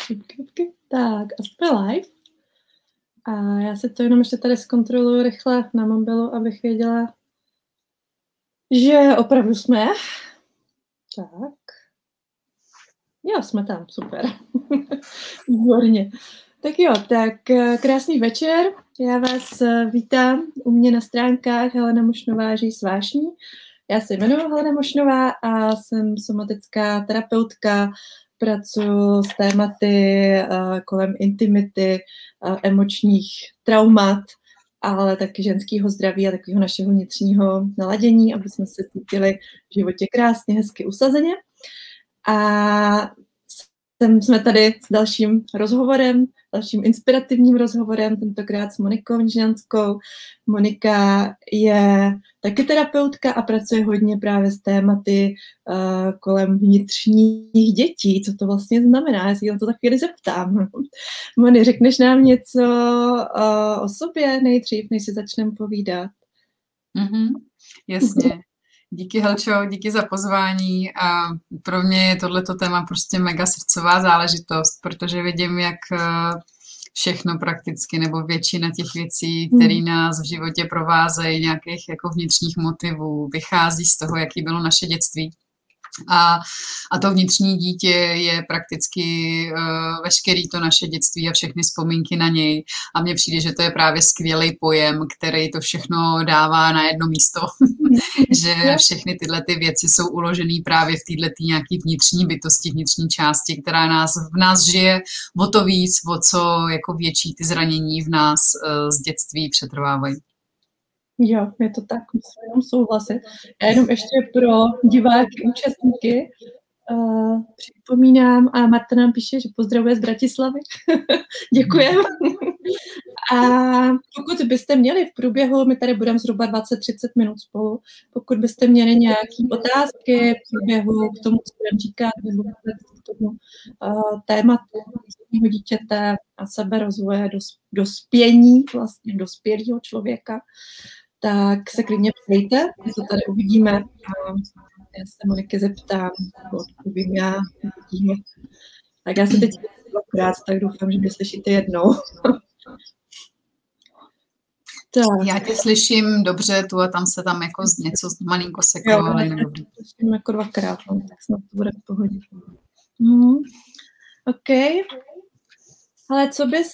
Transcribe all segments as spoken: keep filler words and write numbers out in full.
Tak a jsme live. A já se to jenom ještě tady zkontroluji rychle na mobilu, abych věděla, že opravdu jsme. Tak. Jo, jsme tam, super. Výborně. Tak jo, tak krásný večer. Já vás vítám u mě na stránkách Helena Mošnová Žij s vášní. Já se jmenuji Helena Mošnová a jsem somatická terapeutka. Pracuji s tématy uh, kolem intimity, uh, emočních traumat, ale taky ženského zdraví a takového našeho vnitřního naladění, aby jsme se cítili v životě krásně, hezky, usazeně. A jsem, jsme tady s dalším rozhovorem, dalším inspirativním rozhovorem, tentokrát s Monikou Nižňanskou. Monika je taky terapeutka a pracuje hodně právě s tématy uh, kolem vnitřních dětí. Co to vlastně znamená? Já si na to tak chvíli zeptám. Moni, řekneš nám něco uh, o sobě nejdřív, než si začneme povídat? Mm-hmm, jasně. Díky, Helčo, díky za pozvání a pro mě je tohleto téma prostě mega srdcová záležitost, protože vidím, jak všechno prakticky nebo většina těch věcí, které nás v životě provázejí, nějakých jako vnitřních motivů, vychází z toho, jaký bylo naše dětství. A, a to vnitřní dítě je prakticky uh, veškerý to naše dětství a všechny vzpomínky na něj. A mně přijde, že to je právě skvělý pojem, který to všechno dává na jedno místo. Že všechny tyhle ty věci jsou uložené právě v této nějaký vnitřní bytosti, vnitřní části, která nás, v nás žije o to víc, o co jako větší ty zranění v nás uh, z dětství přetrvávají. Jo, je to tak, musím jenom souhlasit. Já jenom ještě pro diváky, účastníky uh, připomínám, a Marta nám píše, že pozdravuje z Bratislavy. Děkujeme. A pokud byste měli v průběhu, my tady budeme zhruba dvacet třicet minut spolu, pokud byste měli nějaké otázky v průběhu k tomu, co budeme říkat, nebo k tomu uh, tématu dítěte a seberozvoje, dos, dospění, vlastně dospělého člověka, tak se klidně ptejte, co tady uvidíme. Já se Moniky zeptám, odpovím já, uvidíme. Tak já se teď dvakrát, tak doufám, že mě slyšíte jednou. Tak. Já tě slyším dobře, tu a tam se tam jako něco malinko seklo, ale nedobrý. Slyším jako dvakrát, no, tak snad to bude v pohodě. Hmm. OK. Ale co bys,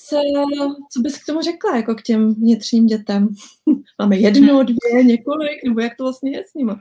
co bys k tomu řekla, jako k těm vnitřním dětem? Máme jedno, dvě, několik, nebo jak to vlastně je s nimi?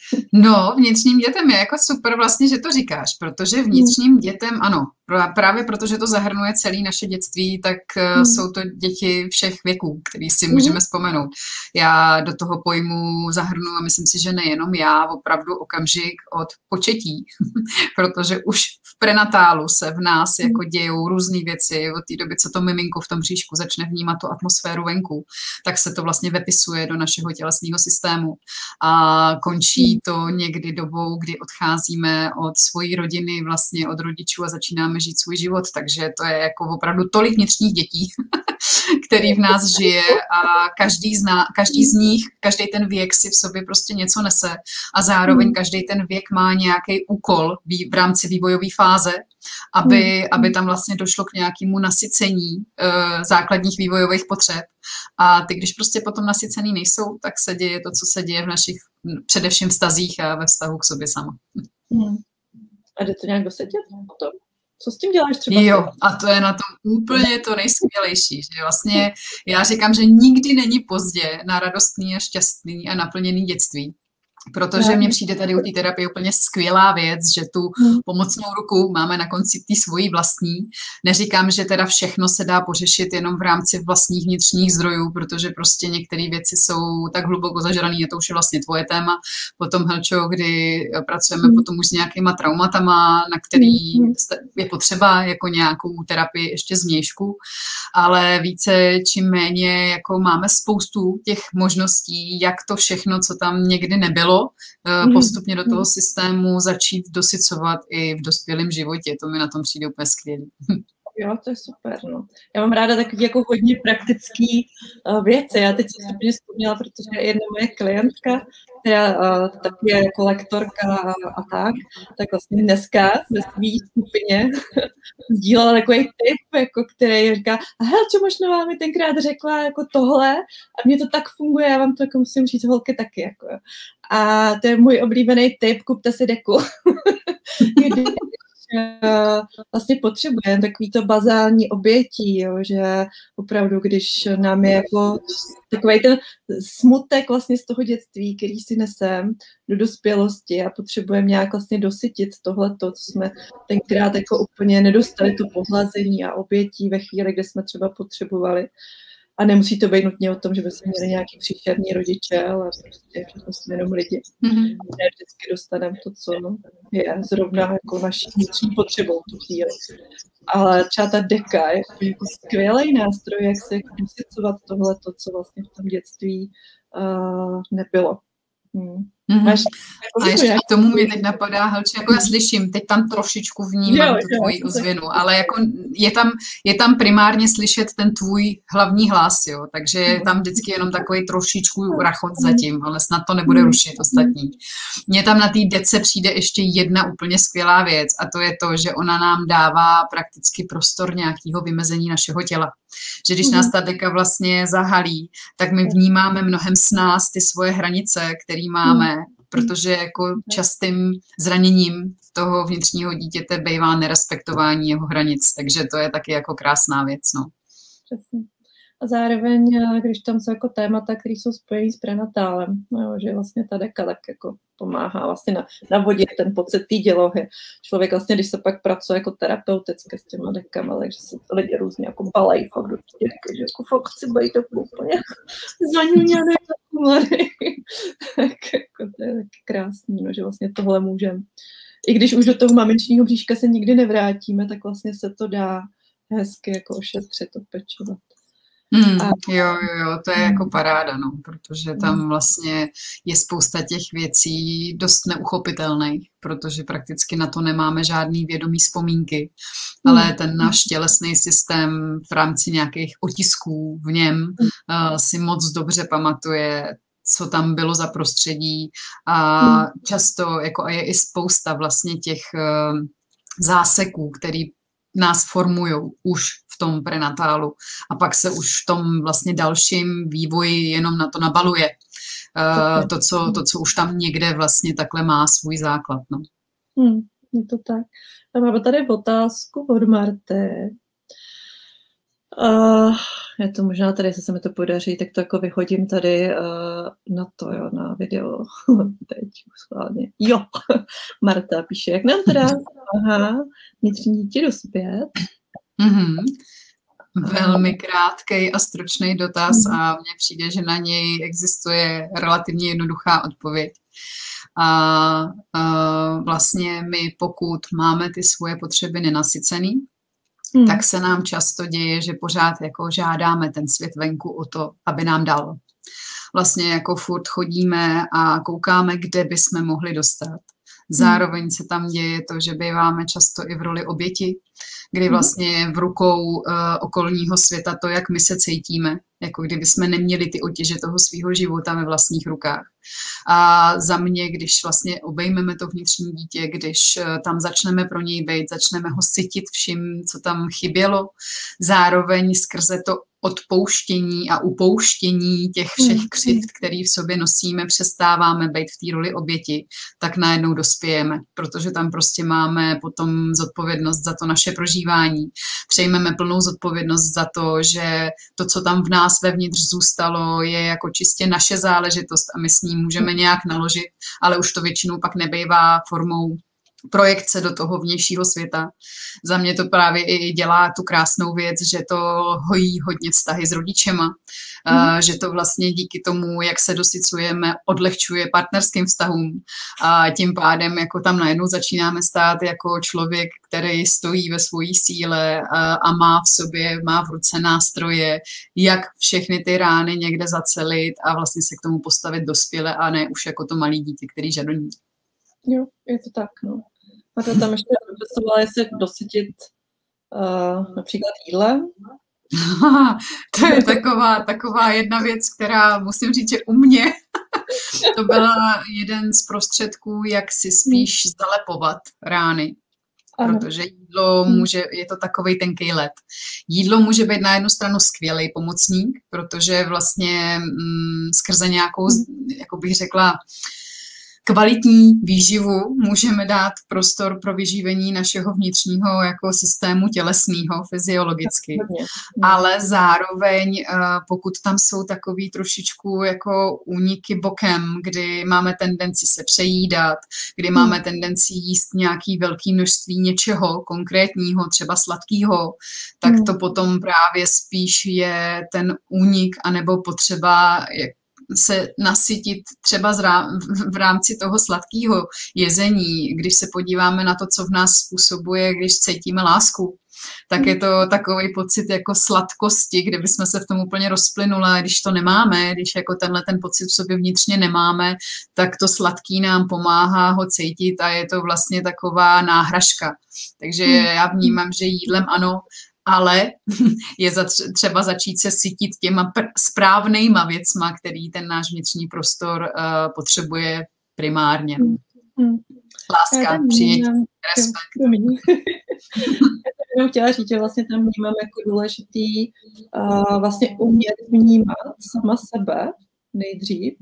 No, vnitřním dětem je jako super vlastně, že to říkáš, protože vnitřním dětem, ano, právě protože to zahrnuje celé naše dětství, tak hmm. jsou to děti všech věků, který si můžeme hmm. vzpomenout. Já do toho pojmu zahrnu a myslím si, že nejenom já, opravdu okamžik od početí, protože už v prenatálu se v nás hmm. jako dějou různé věci, od té doby, co to miminko v tom bříšku začne vnímat tu atmosféru venku, tak se to vlastně vepisuje do našeho tělesného systému a končí to někdy dobou, kdy odcházíme od svojí rodiny, vlastně od rodičů a začínáme žít svůj život, takže to je jako opravdu tolik vnitřních dětí, který v nás žije a každý z, ná, každý z nich, každý ten věk si v sobě prostě něco nese a zároveň každý ten věk má nějaký úkol v rámci vývojové fáze, aby, aby tam vlastně došlo k nějakému nasycení uh, základních vývojových potřeb. A ty, když prostě potom nasycený nejsou, tak se děje to, co se děje v našich především vztazích a ve vztahu k sobě sama. Hmm. A jde to nějak dosedět? Co s tím děláš třeba? Jo, a to je na tom úplně to nejskvělejší, že vlastně já říkám, že nikdy není pozdě na radostný a šťastný a naplněný dětství. Protože mně přijde tady u té terapie úplně skvělá věc, že tu pomocnou ruku máme na konci té svojí vlastní. Neříkám, že teda všechno se dá pořešit jenom v rámci vlastních vnitřních zdrojů, protože prostě některé věci jsou tak hluboko zažrané, je to už je vlastně tvoje téma. Potom, Helčo, kdy pracujeme mm. potom už s nějakýma traumatama, na který mm. je potřeba jako nějakou terapii ještě zvnějšku, ale více či méně jako máme spoustu těch možností, jak to všechno, co tam někdy nebylo, postupně do toho systému začít dosycovat i v dospělém životě. To mi na tom přijde úplně skvělý. jo, to je super, no. Já mám ráda takový jako hodně praktický uh, věci. Já teď jsem si úplně vzpomněla, protože jedna moje klientka, která uh, taky je jako lektorka a, a tak, tak vlastně dneska ve svý skupině sdílela takový tip, jako který říká, a hele, čo možná mi tenkrát řekla jako tohle a mně to tak funguje, já vám to jako musím říct holky taky. Jako. A to je můj oblíbený tip, kupte si deku. Vlastně potřebujeme takový to bazální obětí, jo, že opravdu, když nám je jako takový ten smutek vlastně z toho dětství, který si nesem do dospělosti a potřebujeme nějak vlastně dosytit tohleto, co jsme tenkrát jako úplně nedostali, to pohlazení a obětí ve chvíli, kde jsme třeba potřebovali. A nemusí to být nutně o tom, že by se měli nějaký příšerní rodiče, ale prostě všechno jsme jenom lidi. Mm-hmm. Ne vždycky dostaneme to, co je zrovna jako naší vnitřní potřebou tu chvíli. Ale třeba ta deka je jako skvělý nástroj, jak se dosycovat tohleto, co vlastně v tom dětství uh, nebylo. Hmm. Mm-hmm. Máš, a ještě k tomu mě teď napadá, Helče, jako já slyším, teď tam trošičku vnímám jo, tu tvoji ozvěnu, ale jako je tam, je tam primárně slyšet ten tvůj hlavní hlas, jo, takže je tam vždycky jenom takový trošičku rachot zatím, ale snad to nebude rušit ostatní. Mně tam na té dece přijde ještě jedna úplně skvělá věc a to je to, že ona nám dává prakticky prostor nějakého vymezení našeho těla. Že když nás ta deka vlastně zahalí, tak my vnímáme mnohem snáz ty svoje hranice, které máme, protože jako častým zraněním toho vnitřního dítěte bývá nerespektování jeho hranic, takže to je taky jako krásná věc, no. Přesně. A zároveň, když tam jsou jako témata, které jsou spojené s prenatálem, no, že vlastně ta deka tak jako pomáhá vlastně na, navodit ten pocit té dělohy. Člověk vlastně, když se pak pracuje jako terapeuticky s těma dekama, takže se lidi různě jako balají fakt do těch deky, že jako fakt chci být tak úplně zaňuňaný mladý. Tak jako to je taky krásný, no, že vlastně tohle můžeme. I když už do toho mamičního bříška se nikdy nevrátíme, tak vlastně se to dá hezky jako ošetřit, opečovat. Hmm, jo, jo, jo, to je jako paráda, no, protože tam vlastně je spousta těch věcí dost neuchopitelných, protože prakticky na to nemáme žádný vědomý vzpomínky, ale ten náš tělesný systém v rámci nějakých otisků v něm uh, si moc dobře pamatuje, co tam bylo za prostředí a často jako a je i spousta vlastně těch uh, záseků, který nás formujou už v tom prenatálu a pak se už v tom vlastně dalším vývoji jenom na to nabaluje. Uh, to, co, to, co už tam někde vlastně takhle má svůj základ. No. Hmm, je to tak. A máme tady otázku od Marty. Uh, je to možná tady, jestli se mi to podaří, tak to jako vyhodím tady uh, na to, jo, na video. Teď schválně. Jo, Marta píše, jak nám teda aha, vnitřní dítě dospět. Mm-hmm. Velmi krátký a stručný dotaz a mně přijde, že na něj existuje relativně jednoduchá odpověď. A, a vlastně my, pokud máme ty svoje potřeby nenasycený, Hmm. tak se nám často děje, že pořád jako žádáme ten svět venku o to, aby nám dal. Vlastně jako furt chodíme a koukáme, kde bychom mohli dostat. Zároveň se tam děje to, že býváme často i v roli oběti, kdy vlastně je v rukou uh, okolního světa to, jak my se cítíme, jako kdyby jsme neměli ty otěže toho svého života ve vlastních rukách. A za mě, když vlastně obejmeme to vnitřní dítě, když uh, tam začneme pro něj být, začneme ho sytit vším, co tam chybělo, zároveň skrze to odpouštění a upouštění těch všech křivd, který v sobě nosíme, přestáváme být v té roli oběti, tak najednou dospějeme, protože tam prostě máme potom zodpovědnost za to naše prožívání. Přejmeme plnou zodpovědnost za to, že to, co tam v nás vevnitř zůstalo, je jako čistě naše záležitost a my s ní můžeme nějak naložit, ale už to většinou pak nebývá formou projekce do toho vnějšího světa. Za mě to právě i dělá tu krásnou věc, že to hojí hodně vztahy s rodičema, mm. uh, že to vlastně díky tomu, jak se dosycujeme, odlehčuje partnerským vztahům a tím pádem jako tam najednou začínáme stát jako člověk, který stojí ve svojí síle uh, a má v sobě, má v ruce nástroje, jak všechny ty rány někde zacelit a vlastně se k tomu postavit dospěle a ne už jako to malé dítě, který žadoní. Jo, je to tak, no. A to tam ještě dopisovala, jestli dosytit uh, například jídlem? To je taková, taková jedna věc, která musím říct, že u mě to byla jeden z prostředků, jak si spíš zalepovat rány. Ano. Protože jídlo může, je to takovej tenkej led. Jídlo může být na jednu stranu skvělý pomocník, protože vlastně mm, skrze nějakou, jako bych řekla, kvalitní výživu můžeme dát prostor pro vyživení našeho vnitřního jako systému tělesného, fyziologicky. Ale zároveň, pokud tam jsou takový trošičku jako úniky bokem, kdy máme tendenci se přejídat, kdy máme tendenci jíst nějaký velký množství něčeho konkrétního, třeba sladkého, tak to potom právě spíš je ten únik anebo potřeba se nasytit třeba v rámci toho sladkého jezení. Když se podíváme na to, co v nás způsobuje, když cítíme lásku, tak je to takový pocit jako sladkosti, kde bychom se v tom úplně rozplynuli. Když to nemáme, když jako tenhle ten pocit v sobě vnitřně nemáme, tak to sladký nám pomáhá ho cítit a je to vlastně taková náhražka. Takže já vnímám, že jídlem ano, ale je třeba začít se sytit těma správnejma věcma, který ten náš vnitřní prostor uh, potřebuje primárně. Hmm. Láska, přijetí, respekt. Já jsem chtěla říct, že vlastně tam vnímám jako důležitý uh, vlastně umět vnímat sama sebe nejdřív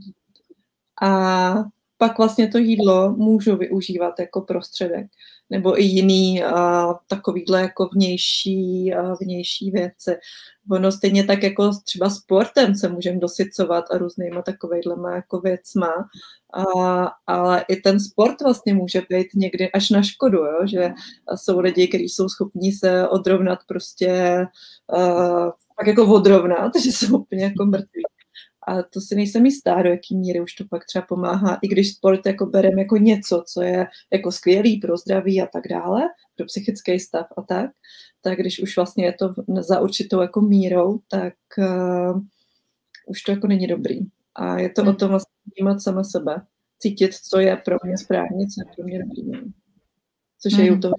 a pak vlastně to jídlo můžu využívat jako prostředek. Nebo i jiný uh, takovýhle jako vnější, uh, vnější věci. Ono stejně tak jako třeba sportem se můžeme dosycovat a různýma takovejhlema jako věcma, uh, ale i ten sport vlastně může být někdy až na škodu, jo? Že jsou lidi, kteří jsou schopní se odrovnat prostě uh, tak jako odrovnat, že jsou úplně jako mrtví. A to si nejsem jistá, do jaký míry už to pak třeba pomáhá, i když sport jako berem jako něco, co je jako skvělý pro zdraví a tak dále, pro psychický stav a tak, tak když už vlastně je to za určitou jako mírou, tak uh, už to jako není dobrý. A je to hmm. o tom vlastně vnímat sama sebe, cítit, co je pro mě správně, co je pro mě dobrý. Což hmm. je u toho.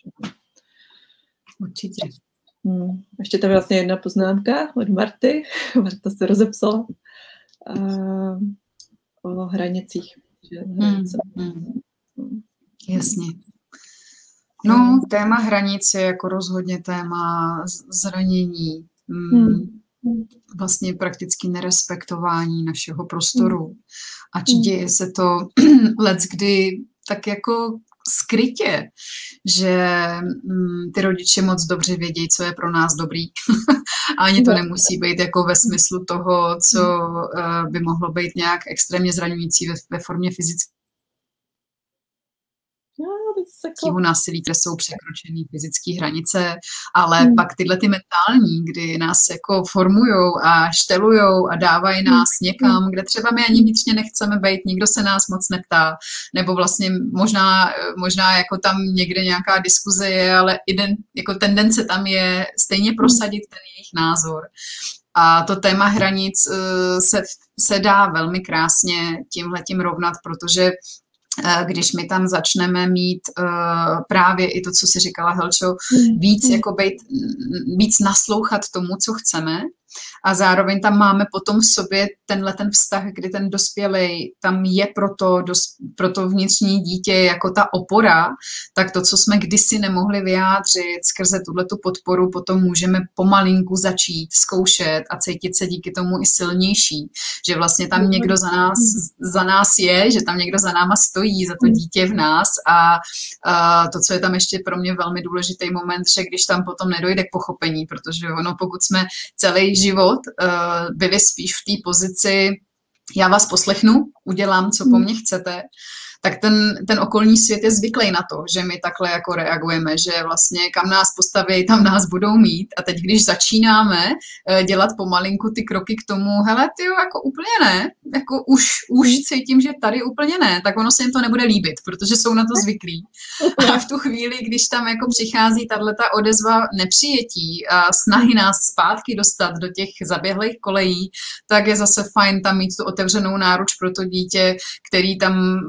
Určitě. Hmm. Ještě tam vlastně jedna poznámka od Marty. Marta se rozepsala. Uh, o hranicích. Že hranice. Hmm. Hmm. Jasně. No, téma hranice je jako rozhodně téma zranění. Hmm. Vlastně prakticky nerespektování našeho prostoru. Ač děje se to leckdy tak jako skrytě, že mm, ty rodiče moc dobře vědí, co je pro nás dobrý. A ani to nemusí být jako ve smyslu toho, co uh, by mohlo být nějak extrémně zraňující ve, ve formě fyzické násilí, které jsou překročené fyzické hranice, ale hmm. pak tyhle ty mentální, kdy nás jako formujou a štelujou a dávají nás někam, kde třeba my ani vnitřně nechceme být, nikdo se nás moc neptá, nebo vlastně možná, možná jako tam někde nějaká diskuze je, ale ident, jako tendence tam je stejně prosadit ten jejich názor. A to téma hranic uh, se, se dá velmi krásně tímhletím rovnat, protože když my tam začneme mít uh, právě i to, co si říkala, Helčo, víc, jako být, víc naslouchat tomu, co chceme, a zároveň tam máme potom v sobě tenhle ten vztah, kdy ten dospělej tam je pro to, dos, pro to vnitřní dítě jako ta opora, tak to, co jsme kdysi nemohli vyjádřit skrze tuhletu podporu, potom můžeme pomalinku začít zkoušet a cítit se díky tomu i silnější, že vlastně tam někdo za nás, za nás je, že tam někdo za náma stojí, za to dítě v nás a, a to, co je tam ještě pro mě velmi důležitý moment, že když tam potom nedojde k pochopení, protože ono, pokud jsme celý život uh, byli spíš v té pozici, já vás poslechnu, udělám, co po mně chcete, tak ten, ten okolní svět je zvyklý na to, že my takhle jako reagujeme, že vlastně kam nás postaví, tam nás budou mít. A teď, když začínáme dělat pomalinku ty kroky k tomu, hele, tyjo, jako úplně ne, jako už, už cítím, že tady úplně ne, tak ono se jim to nebude líbit, protože jsou na to zvyklí. A v tu chvíli, když tam jako přichází tato odezva nepřijetí a snahy nás zpátky dostat do těch zaběhlých kolejí, tak je zase fajn tam mít tu otevřenou náruč pro to dítě, který tam vlastně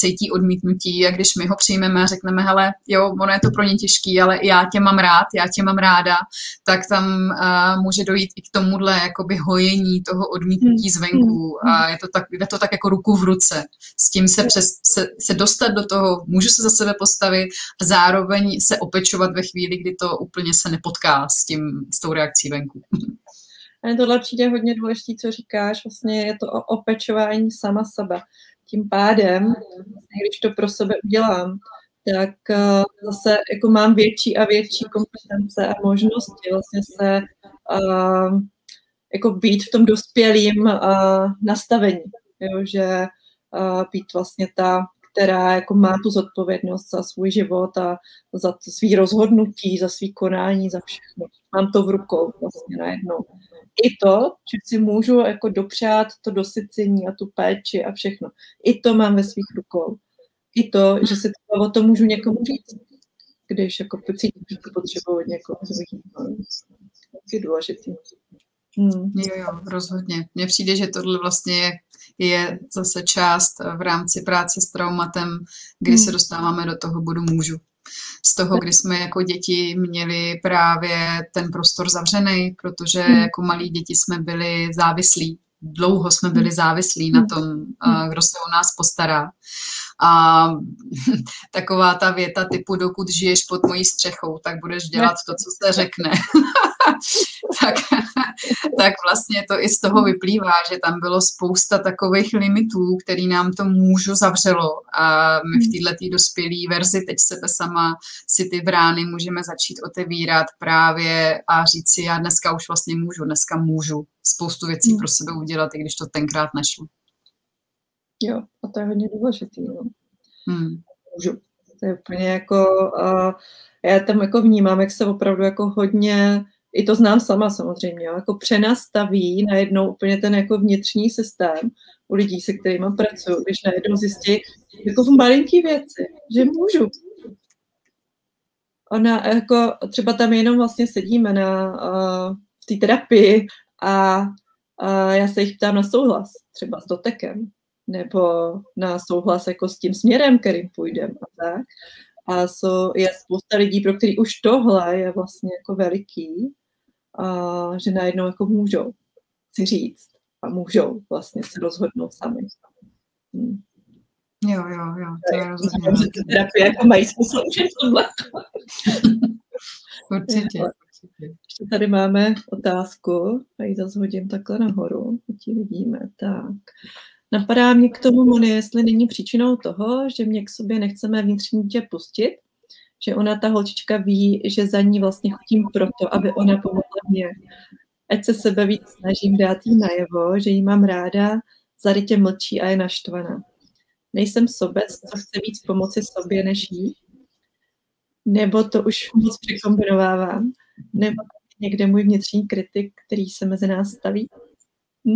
cítí odmítnutí a když my ho přijmeme a řekneme, hele, jo, ono je to pro ně těžký, ale já tě mám rád, já tě mám ráda, tak tam uh, může dojít i k tomuhle jakoby hojení toho odmítnutí zvenku a je to tak, jde to tak jako ruku v ruce. S tím se, přes, se, se dostat do toho, můžu se za sebe postavit a zároveň se opečovat ve chvíli, kdy to úplně se nepotká s tím, s tou reakcí venku. A tohle přijde hodně důležité, co říkáš, vlastně je to o opečování sama sebe. Tím pádem, když to pro sebe udělám, tak uh, zase jako mám větší a větší kompetence a možnosti vlastně se uh, jako být v tom dospělým uh, nastavení, jo, že uh, být vlastně ta, která jako má tu zodpovědnost za svůj život a za svý rozhodnutí, za svý konání, za všechno. Mám to v rukou vlastně najednou. I to, že si můžu jako dopřát to dosycení a tu péči a všechno. I to mám ve svých rukou. I to, že si to, o to můžu někomu říct, když jako cítím, že to potřebuji od někoho. To je důležitý. Hmm. Jo, jo, rozhodně. Mně přijde, že tohle vlastně je zase část v rámci práce s traumatem, kdy hmm. se dostáváme do toho bodu můžu. Z toho, kdy jsme jako děti měli právě ten prostor zavřený, protože hmm. jako malí děti jsme byli závislí. Dlouho jsme byli závislí na tom, kdo se o nás postará. A taková ta věta typu, dokud žiješ pod mojí střechou, tak budeš dělat to, co se řekne. tak, tak vlastně to i z toho vyplývá, že tam bylo spousta takových limitů, který nám to můžu zavřelo. A my v této dospělé verzi teď sebe sama si ty brány můžeme začít otevírat právě a říct si, já dneska už vlastně můžu, dneska můžu spoustu věcí pro sebe udělat, i když to tenkrát nešlo. Jo, a to je hodně důležitý. No. Hmm. Můžu. To je úplně jako, uh, já tam jako vnímám, jak se opravdu jako hodně, i to znám sama samozřejmě, jako přenastaví najednou úplně ten jako vnitřní systém u lidí, se kterými pracuju, když najednou zjistí jako v malinký věci, že můžu. Ona jako, třeba tam jenom vlastně sedíme na, uh, v té terapii a uh, já se jich ptám na souhlas, třeba s dotekem, nebo na souhlas jako s tím směrem, kterým půjdeme a tak. A so, je spousta lidí, pro který už tohle je vlastně jako veliký, a že najednou jako můžou si říct a můžou vlastně se rozhodnout sami. Hmm. Jo, jo, jo, to je rozhodně. Že terapie jako mají smysl už tohle. Určitě. Ještě tady máme otázku, a ji zase hodím takhle nahoru, ti vidíme, tak. Napadá mě k tomu, Moni, jestli není příčinou toho, že mě k sobě nechceme vnitřní dítě pustit, že ona, ta holčička, ví, že za ní vlastně chodím proto, aby ona pomohla mě. Ať se sebe víc snažím dát jí najevo, že jí mám ráda, zarytě mlčí a je naštvaná. Nejsem sobec, co chce víc pomoci sobě než jí? Nebo to už moc překombinovávám? Nebo někde můj vnitřní kritik, který se mezi nás staví? Hm?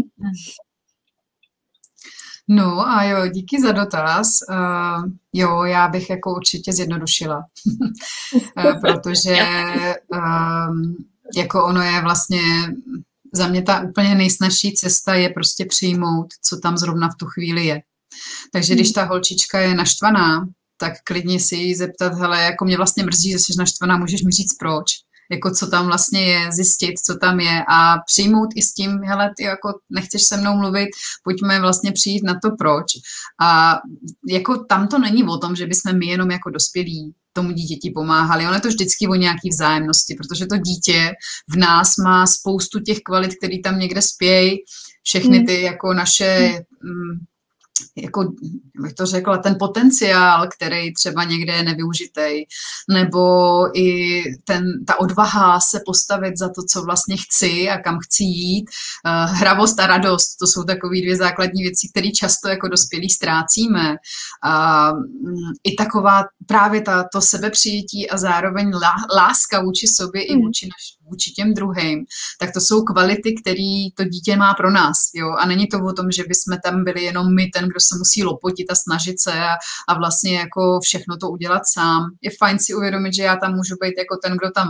No a jo, díky za dotaz. Uh, jo, já bych jako určitě zjednodušila, uh, protože um, jako ono je vlastně, za mě ta úplně nejsnažší cesta je prostě přijmout, co tam zrovna v tu chvíli je. Takže když ta holčička je naštvaná, tak klidně si jí zeptat, hele, jako mě vlastně mrzí, že jsi naštvaná, můžeš mi říct proč? Jako co tam vlastně je, zjistit, co tam je a přijmout i s tím, hele, ty jako nechceš se mnou mluvit, pojďme vlastně přijít na to proč. A jako tam to není o tom, že bychom my jenom jako dospělí tomu dítěti pomáhali. Ono je to vždycky o nějaký vzájemnosti, protože to dítě v nás má spoustu těch kvalit, které tam někde spějí, všechny ty jako naše... Mm, jako, bych to řekla, ten potenciál, který třeba někde je nevyužitý, nebo i ten, ta odvaha se postavit za to, co vlastně chci a kam chci jít. Uh, hravost a radost, to jsou takové dvě základní věci, které často jako dospělí ztrácíme. Uh, I taková právě ta, to sebepřijetí a zároveň lá, láska vůči sobě hmm. i vůči, naš, vůči těm druhým, tak to jsou kvality, které to dítě má pro nás. Jo? A není to o tom, že bychom tam byli jenom my, ten, kdo se musí lopotit a snažit se a, a vlastně jako všechno to udělat sám. Je fajn si uvědomit, že já tam můžu být jako ten, kdo tam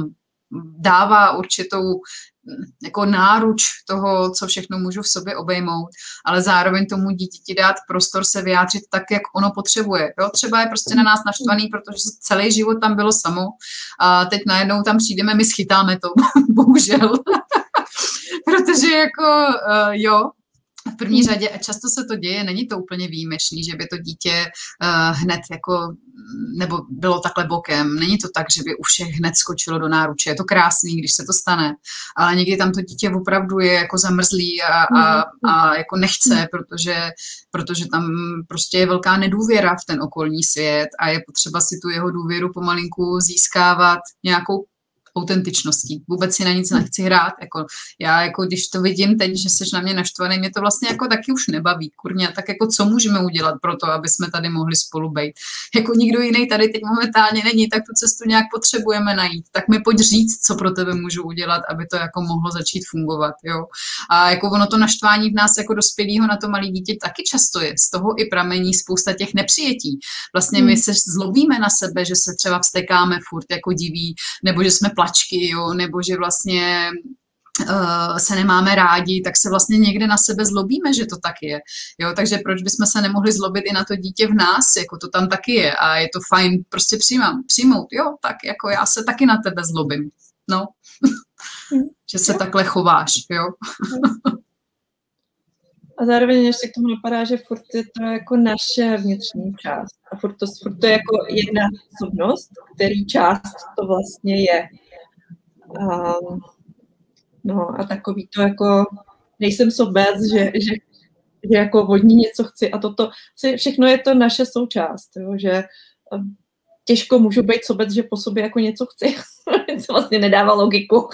dává určitou jako náruč toho, co všechno můžu v sobě obejmout, ale zároveň tomu dítěti dát prostor se vyjádřit tak, jak ono potřebuje. Jo? Třeba je prostě na nás naštvaný, protože celý život tam bylo samo a teď najednou tam přijdeme, my schytáme to, bohužel. Protože jako, uh, jo, v první řadě, a často se to děje, není to úplně výjimečný, že by to dítě uh, hned jako, nebo bylo takhle bokem. Není to tak, že by u všech hned skočilo do náruče. Je to krásný, když se to stane, ale někdy tam to dítě opravdu je jako zamrzlý a, a, a jako nechce, protože, protože tam prostě je velká nedůvěra v ten okolní svět a je potřeba si tu jeho důvěru pomalinku získávat nějakou autentičností. Vůbec si na nic nechci hrát. Jako, já, jako, když to vidím teď, že jsi na mě naštvaný, mě to vlastně jako taky už nebaví. Kurňa, tak jako co můžeme udělat pro to, aby jsme tady mohli spolu být? Jako nikdo jiný tady teď momentálně není, tak tu cestu nějak potřebujeme najít. Tak mi pojď říct, co pro tebe můžu udělat, aby to jako mohlo začít fungovat. Jo? A jako ono to naštvání v nás jako dospělýho na to malé dítě taky často je. Z toho i pramení spousta těch nepřijetí. Vlastně my se zlobíme na sebe, že se třeba vztekáme furt jako diví, nebo že jsme plačky, jo, nebo že vlastně uh, se nemáme rádi, tak se vlastně někde na sebe zlobíme, že to tak je. Jo, takže proč bychom se nemohli zlobit i na to dítě v nás, jako to tam taky je a je to fajn prostě přijmám, přijmout, jo, tak jako já se taky na tebe zlobím, no, že se takhle chováš, jo. A zároveň ještě k tomu napadá, že furt je to jako naše vnitřní část. A furt to, furt to je jako jedna osobnost, který část to vlastně je. Um, no a takový to jako, nejsem sobec, že, že, že jako od ní něco chci a toto, všechno je to naše součást, jo, že těžko můžu být sobec, že po sobě jako něco chci. To vlastně nedává logiku.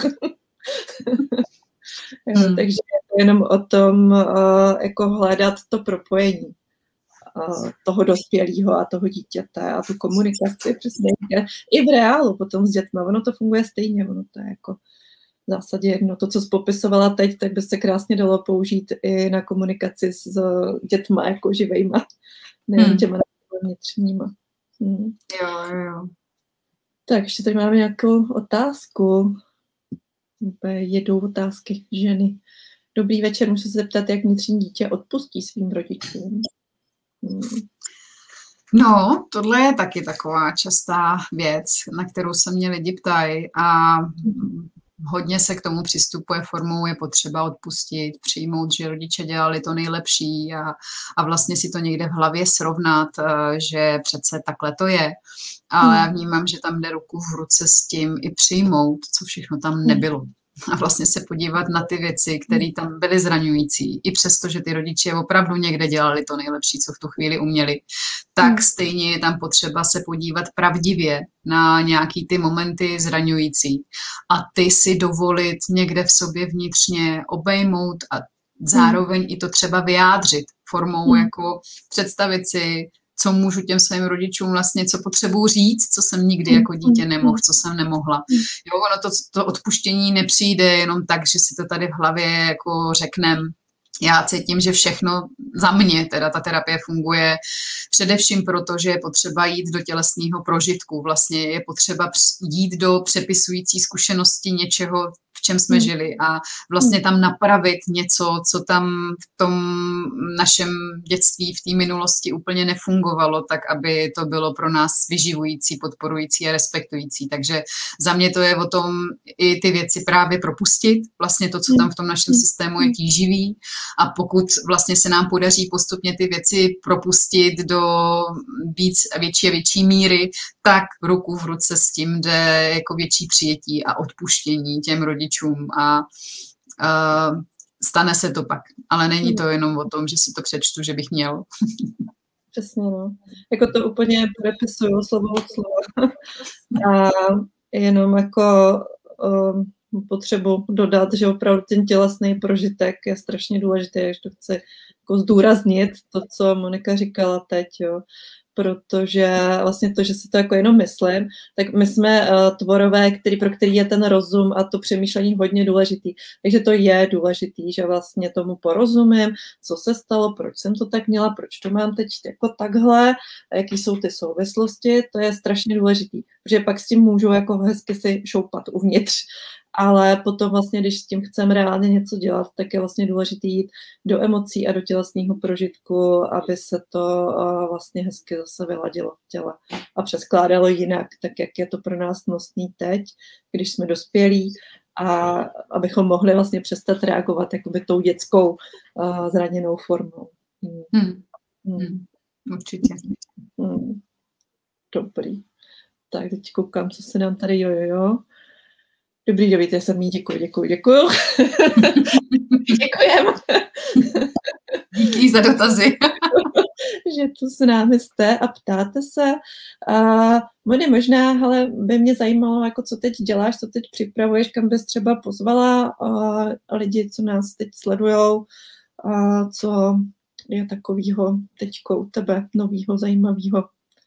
Hmm. Takže je to jenom o tom uh, jako hledat to propojení uh, toho dospělého a toho dítěte a tu komunikaci přesně i v reálu potom s dětma. Ono to funguje stejně, ono to je jako v zásadě jedno. To, co jsi popisovala teď, tak by se krásně dalo použít i na komunikaci s dětma jako živejma, nejen hmm. těma vnitřníma. Hmm. Jo, jo. Tak ještě tady máme nějakou otázku. Jedou otázky ženy. Dobrý večer, můžu se zeptat, jak vnitřní dítě odpustí svým rodičům? Hmm. No, tohle je taky taková častá věc, na kterou se mě lidi ptají a hodně se k tomu přistupuje formou, je potřeba odpustit, přijmout, že rodiče dělali to nejlepší a, a vlastně si to někde v hlavě srovnat, že přece takhle to je. Ale já vnímám, že tam jde ruku v ruce s tím i přijmout, co všechno tam nebylo. A vlastně se podívat na ty věci, které tam byly zraňující. I přesto, že ty rodiče opravdu někde dělali to nejlepší, co v tu chvíli uměli, tak stejně je tam potřeba se podívat pravdivě na nějaký ty momenty zraňující. A ty si dovolit někde v sobě vnitřně obejmout a zároveň i to třeba vyjádřit formou jako představit si, co můžu těm svým rodičům vlastně, co potřebuji říct, co jsem nikdy jako dítě nemohl, co jsem nemohla. Jo, ono to, to odpuštění nepřijde jenom tak, že si to tady v hlavě jako řeknem. Já cítím, že všechno za mě, teda ta terapie funguje především proto, že je potřeba jít do tělesného prožitku. Vlastně je potřeba jít do přepisující zkušenosti něčeho, v čem jsme žili a vlastně tam napravit něco, co tam v tom našem dětství, v té minulosti úplně nefungovalo, tak aby to bylo pro nás vyživující, podporující a respektující. Takže za mě to je o tom i ty věci právě propustit, vlastně to, co tam v tom našem systému je tíživý a pokud vlastně se nám podaří postupně ty věci propustit do víc a větší a větší míry, tak ruku v ruce s tím jde jako větší přijetí a odpuštění těm rodičům a uh, stane se to pak. Ale není to jenom o tom, že si to přečtu, že bych měl. Přesně, no. Jako to úplně prepisuju slovo od slova. A jenom jako um, potřebu dodat, že opravdu ten tělesný prožitek je strašně důležitý, když to chci jako zdůraznit, to, co Monika říkala teď, jo. protože vlastně to, že si to jako jenom myslím, tak my jsme uh, tvorové, který, pro který je ten rozum a to přemýšlení hodně důležitý. Takže to je důležitý, že vlastně tomu porozumím, co se stalo, proč jsem to tak měla, proč to mám teď jako takhle, a jaký jsou ty souvislosti, to je strašně důležitý, protože pak s tím můžu jako hezky si šoupat uvnitř. Ale potom vlastně, když s tím chceme reálně něco dělat, tak je vlastně důležité jít do emocí a do tělesného prožitku, aby se to uh, vlastně hezky zase vyladilo v těle a přeskládalo jinak, tak jak je to pro nás nosný teď, když jsme dospělí, a abychom mohli vlastně přestat reagovat jakoby tou dětskou uh, zraněnou formou. Hmm. Hmm. Hmm. Určitě. Hmm. Dobrý. Tak teď koukám, co se nám tady jo, jo, jo. Dobrý, David, já jsem jí děkuji, děkuji, děkuji. Děkujem. Díky za dotazy. Že tu s námi jste a ptáte se. Uh, Moni, možná, ale by mě zajímalo, jako co teď děláš, co teď připravuješ, kam bys třeba pozvala uh, lidi, co nás teď sledujou, uh, co je takového teďko u tebe novýho, zajímavého.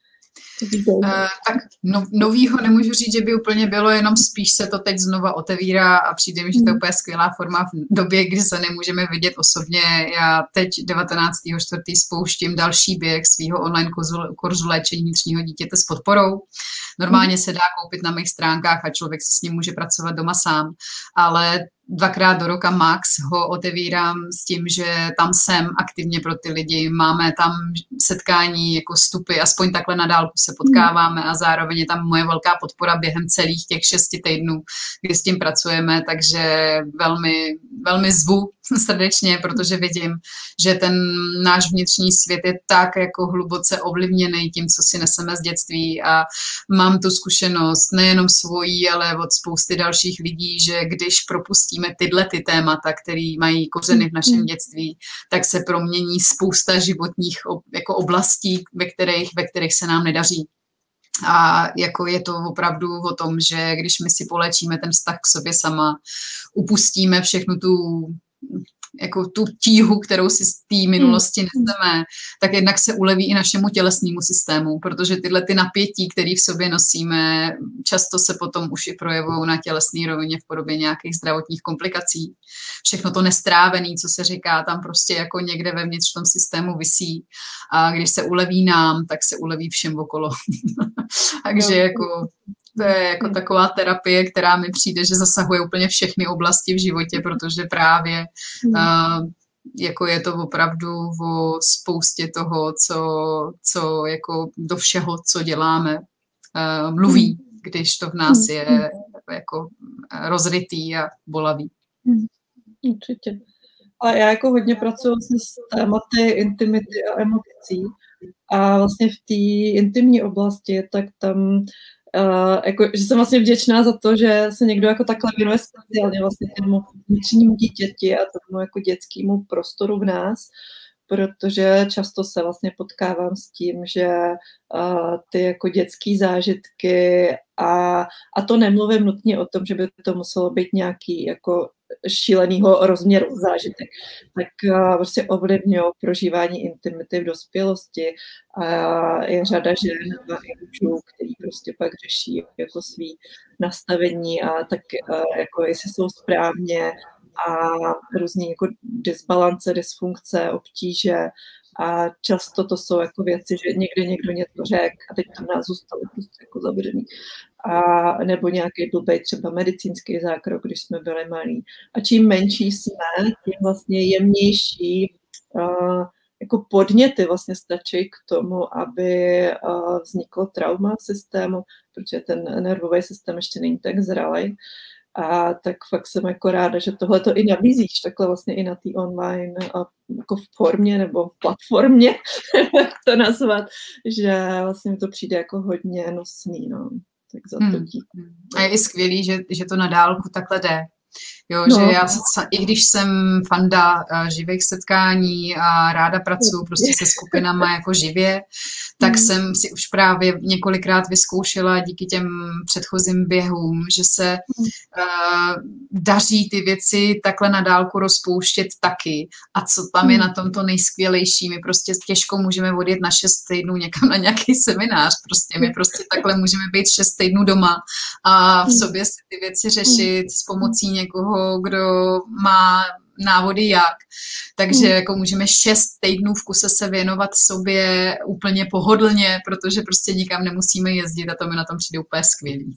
Uh, tak no, novýho nemůžu říct, že by úplně bylo, jenom spíš se to teď znova otevírá a přijde mi, že to je úplně skvělá forma v době, kdy se nemůžeme vidět osobně. Já teď devatenáctého čtvrtého spouštím další běh svého online kurzu, kurzu léčení vnitřního dítěte s podporou. Normálně se dá koupit na mých stránkách a člověk se s ním může pracovat doma sám, ale dvakrát do roka max ho otevírám s tím, že tam jsem aktivně pro ty lidi, máme tam setkání jako vstupy, aspoň takhle na dálku se potkáváme a zároveň je tam moje velká podpora během celých těch šesti týdnů, kdy s tím pracujeme, takže velmi, velmi zvu srdečně, protože vidím, že ten náš vnitřní svět je tak jako hluboce ovlivněný tím, co si neseme z dětství a mám tu zkušenost nejenom svojí, ale od spousty dalších lidí, že když propustíme tyhle ty témata, které mají kořeny v našem dětství, tak se promění spousta životních jako oblastí, ve kterých, ve kterých se nám nedaří. A jako je to opravdu o tom, že když my si polečíme ten vztah k sobě sama, upustíme všechnu tu jako tu tíhu, kterou si z té minulosti neseme, tak jednak se uleví i našemu tělesnému systému, protože tyhle ty napětí, které v sobě nosíme, často se potom už i projevují na tělesné rovině v podobě nějakých zdravotních komplikací. Všechno to nestrávené, co se říká, tam prostě jako někde vevnitř v tom systému visí a když se uleví nám, tak se uleví všem okolo. Takže jako to je jako taková terapie, která mi přijde, že zasahuje úplně všechny oblasti v životě, protože právě uh, jako je to opravdu o spoustě toho, co, co jako do všeho, co děláme, uh, mluví, když to v nás je jako rozrytý a bolavý. Určitě. A já jako hodně pracuji s tématy intimity a emocí a vlastně v té intimní oblasti, tak tam Uh, jako, že jsem vlastně vděčná za to, že se někdo jako takhle věnuje speciálně vlastně tomu vnitřnímu dítěti a tomu jako dětskému prostoru v nás, protože často se vlastně potkávám s tím, že uh, ty jako dětské zážitky a, a to nemluvím nutně o tom, že by to muselo být nějaký jako šílenýho rozměru zážitek, tak uh, prostě ovlivňují prožívání intimity v dospělosti a je řada žen a mužů, který prostě pak řeší jako svý nastavení a tak uh, jako jestli jsou správně a různý jako disbalance, dysfunkce, obtíže a často to jsou jako věci, že někde někdo něco řekl a teď to v nás zůstalo prostě jako zavřený. A nebo nějaký blbej třeba medicínský zákrok, když jsme byli malí. A čím menší jsme, tím vlastně jemnější uh, jako podněty vlastně stačí k tomu, aby uh, vzniklo trauma v systému, protože ten nervový systém ještě není tak zralý. A tak fakt jsem jako ráda, že tohle to i nabízíš, takhle vlastně i na té online a jako v formě nebo v platformě, jak to nazvat, že vlastně mi to přijde jako hodně nosný, no. Tak za to díky. A je i skvělý, že, že to na dálku takhle jde. Jo, No. že já se, i když jsem fanda uh, živých setkání a ráda pracuji prostě se skupinama jako živě, tak mm. jsem si už právě několikrát vyzkoušela díky těm předchozím běhům, že se uh, daří ty věci takhle na dálku rozpouštět taky. A co tam je na tom to nejskvělejší, my prostě těžko můžeme odjet na šest týdnů někam na nějaký seminář, prostě my prostě takhle můžeme být šest týdnů doma a v sobě si ty věci řešit s pomocí někoho, kdo má návody jak. Takže jako můžeme šest týdnů v kuse se věnovat sobě úplně pohodlně, protože prostě nikam nemusíme jezdit a to mi na tom přijde úplně skvělý.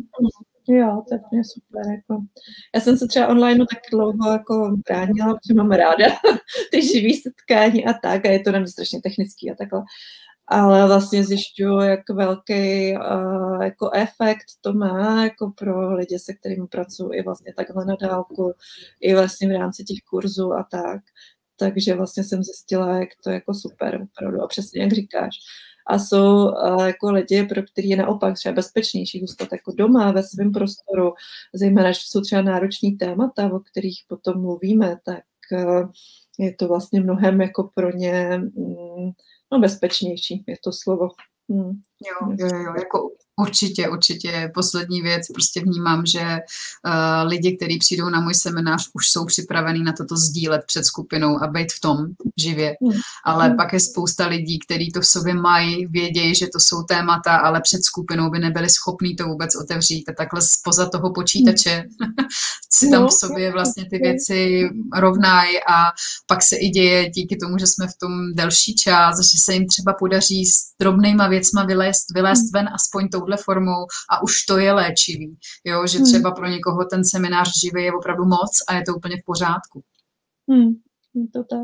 Jo, to je úplně super. Jako. Já jsem se třeba online tak dlouho jako bránila, protože mám ráda ty živý setkání a tak, a je to na mě strašně technický a takhle. Ale vlastně zjišťuju, jak velký uh, jako efekt to má jako pro lidi, se kterými pracuji i vlastně takhle na dálku, i vlastně v rámci těch kurzů a tak. Takže vlastně jsem zjistila, jak to je jako super, opravdu, a přesně jak říkáš. A jsou uh, jako lidi, pro který je naopak třeba bezpečnější zůstat jako doma ve svém prostoru, zejména, že jsou třeba náročný témata, o kterých potom mluvíme, tak uh, je to vlastně mnohem jako pro ně mm, no, bezpečnější, je to slovo. Hmm. Jo, jo, jo, jako určitě, určitě. Poslední věc, prostě vnímám, že uh, lidi, kteří přijdou na můj seminář, už jsou připravení na toto sdílet před skupinou a být v tom živě. Hmm. Ale hmm. pak je spousta lidí, kteří to v sobě mají, vědějí, že to jsou témata, ale před skupinou by nebyli schopní to vůbec otevřít a takhle spoza toho počítače hmm. si tam v sobě vlastně ty věci rovnají a pak se i děje díky tomu, že jsme v tom delší čas, že se jim třeba podaří s drobnejma věcma vylézt, vylézt ven aspoň touhle formou a už to je léčivý. Jo, že třeba pro někoho ten seminář živý je opravdu moc a je to úplně v pořádku. Hmm, je to tak.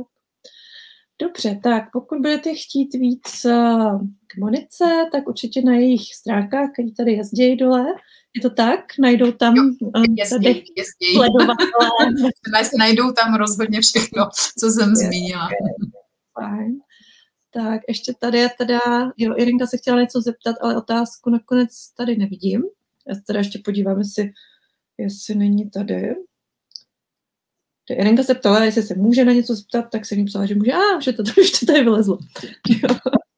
Dobře, tak pokud budete chtít víc k Monice, tak určitě na jejich stránkách, které tady jezdí dole, je to tak? Najdou tam jo, jezdí, jezdí. Najdou tam rozhodně všechno, co jsem je, zmínila. Fajn. Tak ještě tady je teda, jo, Irinka se chtěla něco zeptat, ale otázku nakonec tady nevidím. Já se teda ještě podívám, jestli, jestli není tady. Irinka se ptala, jestli se může na něco zeptat, tak jsem jí psala, že může. A, už to, už to tady vylezlo. Jo.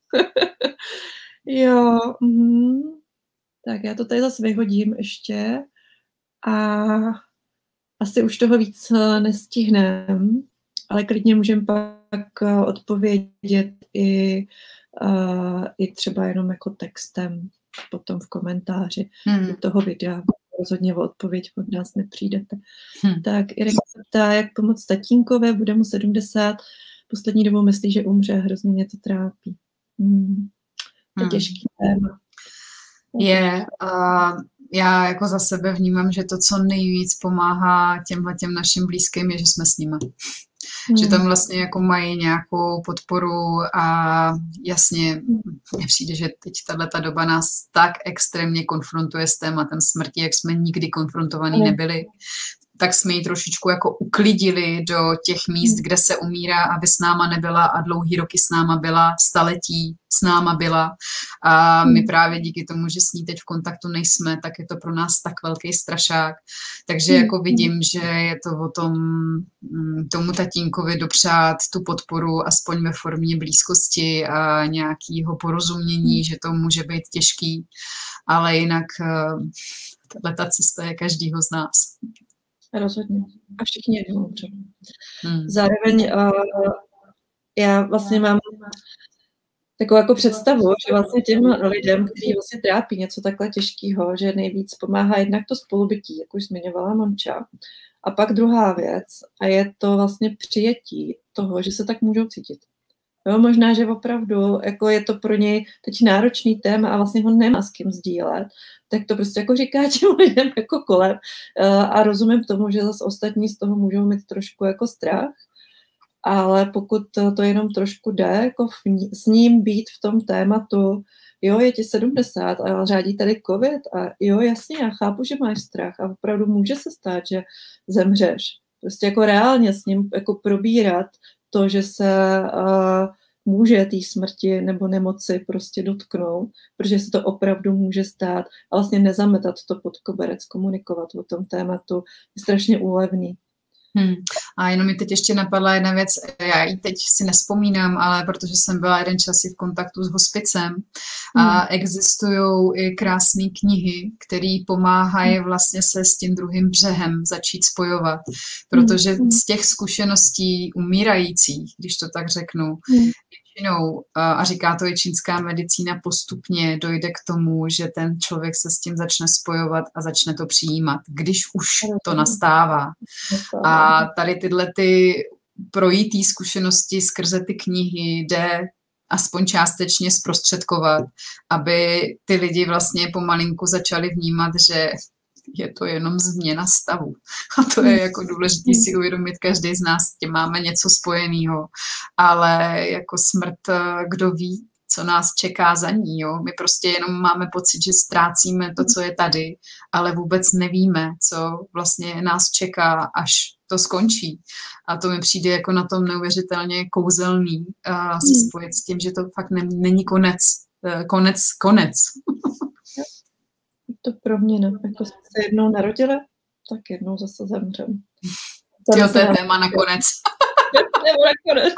jo mm. Tak já to tady zase vyhodím ještě. A asi už toho víc nestihneme, ale klidně můžeme pak odpovědět i, uh, i třeba jenom jako textem potom v komentáři hmm. do toho videa. Rozhodně o odpověď od nás nepřijdete. Hmm. Tak Irina se ptá, jak pomoct tatínkovi, bude mu sedmdesát, poslední dobou myslí, že umře, hrozně mě to trápí. Hmm. To je hmm. těžký téma. Je, uh, já jako za sebe vnímám, že to, co nejvíc pomáhá těmhle těm našim blízkým, je, že jsme s nimi. Hmm. Že tam vlastně jako mají nějakou podporu a jasně mně přijde, že teď tato doba nás tak extrémně konfrontuje s tématem smrti, jak jsme nikdy konfrontovaní nebyli. Tak jsme ji trošičku jako uklidili do těch míst, kde se umírá, aby s náma nebyla a dlouhý roky s náma byla, staletí s náma byla. A my právě díky tomu, že s ní teď v kontaktu nejsme, tak je to pro nás tak velký strašák. Takže jako vidím, že je to o tom tomu tatínkovi dopřát tu podporu aspoň ve formě blízkosti a nějakého porozumění, že to může být těžký, ale jinak tato cesta je každýho z nás. Rozhodně. A všichni jednou umře. Hmm. Zároveň uh, já vlastně mám takovou jako představu, že vlastně těm lidem, kteří vlastně trápí něco takhle těžkého, že nejvíc pomáhá jednak to spolubytí, jak už zmiňovala Monča. A pak druhá věc, a je to vlastně přijetí toho, že se tak můžou cítit. Jo, možná, že opravdu jako je to pro něj teď náročný téma a vlastně ho nemá s kým sdílet, tak to prostě jako říká těm lidem jako kolem a rozumím tomu, že zase ostatní z toho můžou mít trošku jako strach, ale pokud to jenom trošku jde, jako v, s ním být v tom tématu, jo, je ti sedmdesát a řádí tady covid a jo, jasně, já chápu, že máš strach a opravdu může se stát, že zemřeš. Prostě jako reálně s ním jako probírat to, že se uh, může té smrti nebo nemoci prostě dotknout, protože se to opravdu může stát a vlastně nezametat to pod koberec, komunikovat o tom tématu je strašně úlevný. Hmm. A jenom mi teď ještě napadla jedna věc, já ji teď si nespomínám, ale protože jsem byla jeden čas i v kontaktu s hospicem a Hmm. existují i krásné knihy, které pomáhají vlastně se s tím druhým břehem začít spojovat, protože Hmm. z těch zkušeností umírajících, když to tak řeknu, Hmm. většinou, a říká to i čínská medicína, postupně dojde k tomu, že ten člověk se s tím začne spojovat a začne to přijímat, když už to nastává. A tady tyhle ty projítý zkušenosti skrze ty knihy jde aspoň částečně zprostředkovat, aby ty lidi vlastně pomalinku začali vnímat, že je to jenom změna stavu. A to je jako důležité si uvědomit, každý z nás s tím máme něco spojeného, ale jako smrt, kdo ví, co nás čeká za ní. Jo? My prostě jenom máme pocit, že ztrácíme to, co je tady, ale vůbec nevíme, co vlastně nás čeká, až to skončí. A to mi přijde jako na tom neuvěřitelně kouzelný a se spojit s tím, že to fakt ne, není konec. Konec, konec. To proměna. Jako jsme se jednou narodili, tak jednou zase zemřeme. Jo, to je téma nakonec. Nebo nakonec.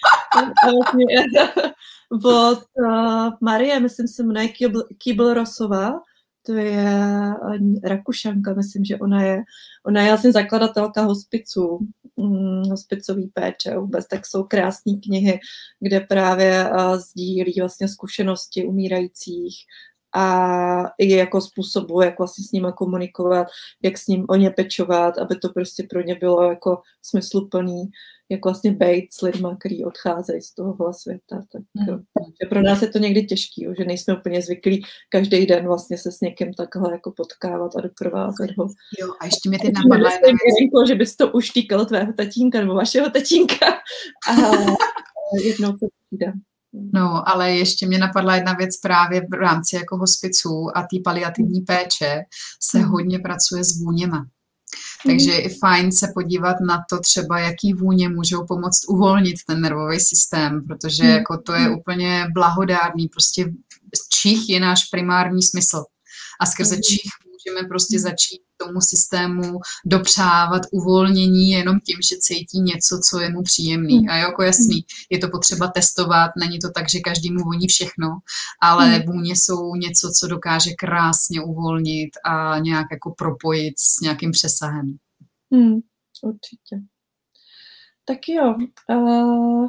Od uh, Marie, myslím, se jmenuje Kübler-Rossová, to je Rakušanka, myslím, že ona je. Ona je vlastně zakladatelka hospiců, hm, hospicový péče vůbec, tak jsou krásné knihy, kde právě uh, sdílí vlastně zkušenosti umírajících a i jako způsobu, jak vlastně s nimi komunikovat, jak s ním o ně pečovat, aby to prostě pro ně bylo jako smysluplný, jak vlastně bejt s lidma, který odcházejí z tohohle světa. Tak hmm. pro nás je to někdy těžký, že nejsme úplně zvyklí každý den vlastně se s někým takhle jako potkávat a doprovázet ho. Jo, a ještě mi teď napadla jedna věc. Že bys to už týkalo tvého tatínka nebo vašeho tatínka a jednou to přijde. No, ale ještě mě napadla jedna věc právě v rámci jako hospiců a té paliativní péče se hodně pracuje s vůněma. Takže je i fajn se podívat na to třeba, jaký vůně můžou pomoct uvolnit ten nervový systém, protože jako to je úplně blahodárný, prostě čich je náš primární smysl a skrze čich můžeme prostě začít tomu systému dopřávat uvolnění jenom tím, že cítí něco, co je mu příjemný. A jako jasný, je to potřeba testovat, není to tak, že každému voní všechno, ale vůně jsou něco, co dokáže krásně uvolnit a nějak jako propojit s nějakým přesahem. Hmm, určitě. Tak jo, uh...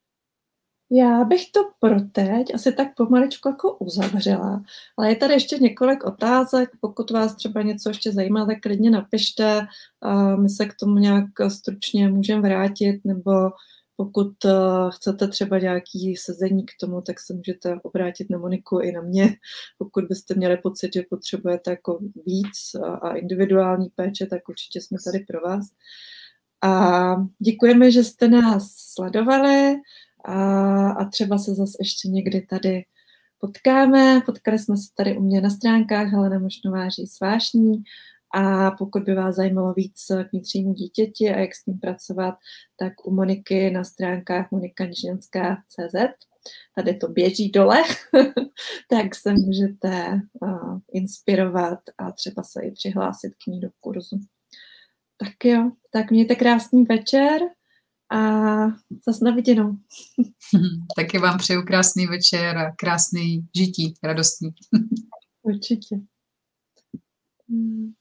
já bych to pro teď asi tak pomaličku jako uzavřela, ale je tady ještě několik otázek, pokud vás třeba něco ještě zajímá, tak klidně napište, my se k tomu nějak stručně můžeme vrátit, nebo pokud chcete třeba nějaký sezení k tomu, tak se můžete obrátit na Moniku i na mě, pokud byste měli pocit, že potřebujete jako víc a individuální péče, tak určitě jsme tady pro vás. A děkujeme, že jste nás sledovali, A, a třeba se zase ještě někdy tady potkáme. Potkali jsme se tady u mě na stránkách Helena Mošnová Říct vášní a pokud by vás zajímalo víc k vnitřnímu dítěti a jak s ním pracovat, tak u Moniky na stránkách monika nižňanská tečka cé zet. Tady to běží dole, tak se můžete uh, inspirovat a třeba se i přihlásit k ní do kurzu. Tak jo, tak mějte krásný večer. A zase na viděnou. Taky vám přeju krásný večer a krásný žití, radostný. Určitě. Hmm.